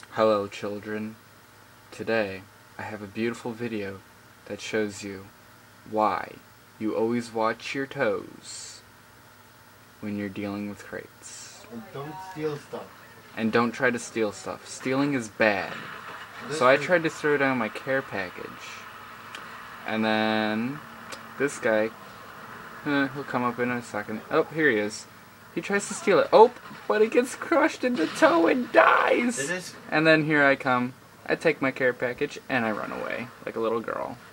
Hello children, today I have a beautiful video that shows you why you always watch your toes when you're dealing with crates. And don't steal stuff. And don't try to steal stuff. Stealing is bad. So I tried to throw down my care package. And then this guy, he'll come up in a second. Oh, here he is. He tries to steal it. Oh, but it gets crushed in the toe and dies. And then here I come. I take my care package and I run away like a little girl.